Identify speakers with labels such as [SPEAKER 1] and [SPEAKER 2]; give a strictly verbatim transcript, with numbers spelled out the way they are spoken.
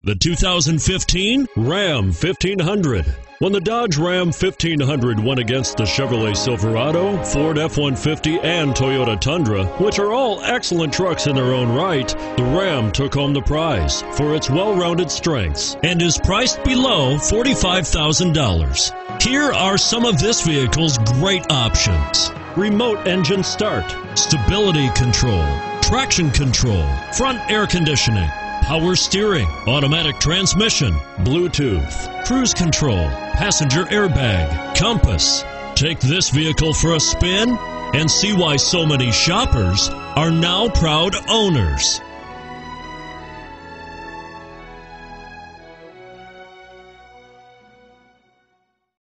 [SPEAKER 1] The two thousand fifteen Ram fifteen hundred. When the Dodge Ram fifteen hundred went against the Chevrolet Silverado, Ford F one fifty, and Toyota Tundra, which are all excellent trucks in their own right, the Ram took home the prize for its well-rounded strengths and is priced below forty-five thousand dollars. Here are some of this vehicle's great options: remote engine start, stability control, traction control, front air conditioning, power steering, automatic transmission, Bluetooth, cruise control, passenger airbag, compass. Take this vehicle for a spin and see why so many shoppers are now proud owners.